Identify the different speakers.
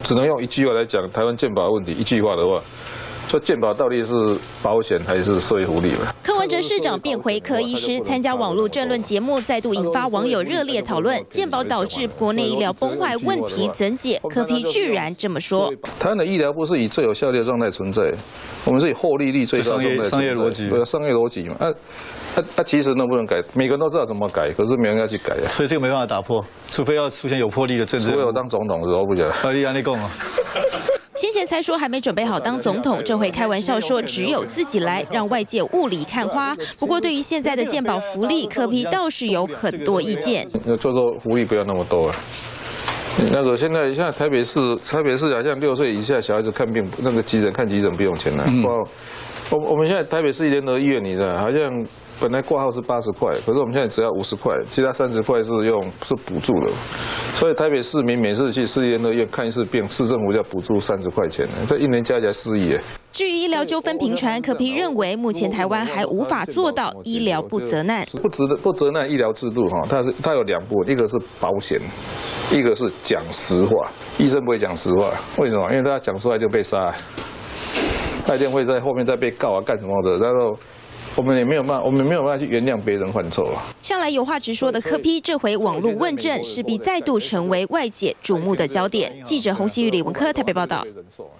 Speaker 1: 只能用一句话来讲台湾健保的问题。一句话的话，说健保到底是保险还是社会福利嘛？
Speaker 2: 柯文哲市长变回柯医师，参加网络政论节目，再度引发网友热烈讨论。健保导致国内医疗崩坏，问题怎解？柯 P 居然这么说：
Speaker 1: 台湾的医疗不是以最有效率的状态存在，我们是以获利率最高的状态存在。商业逻辑，对，商业逻辑嘛。其实能不能改？每个人都知道怎么改，可是没人要去改啊。
Speaker 3: 所以这个没办法打破，除非要出现有魄力的政治。
Speaker 1: 除非我当总统的时候不讲。
Speaker 3: 你安尼讲啊。
Speaker 2: 先前才说还没准备好当总统，这回开玩笑说只有自己来，让外界雾里看花。不过对于现在的健保福利，柯 P 倒是有很多意见。
Speaker 1: 做说福利不要那么多啊。那个现在台北市好像6岁以下小孩子看病，那个看急诊不用钱了。我们现在台北市联合医院，你知道，好像本来挂号是80块，可是我们现在只要50块，其他30块是补助的。所以台北市民每次去市立联合医院看一次病，市政府要补助30块钱，这一年加起来4亿。
Speaker 2: 至于医疗纠纷频传，柯 P 认为目前台湾还无法做到医疗不责难。
Speaker 1: 不责难医疗制度哈，它有2部分，一个是保险，一个是讲实话。医生不会讲实话，为什么？因为他讲出来就被杀。他一定会在后面再被告啊，干什么的？然后我们没有办法去原谅别人犯错啊。
Speaker 2: 向来有话直说的柯 P， 这回网络问政势必再度成为外界瞩目的焦点。记者洪熙玉、李文科台北报道。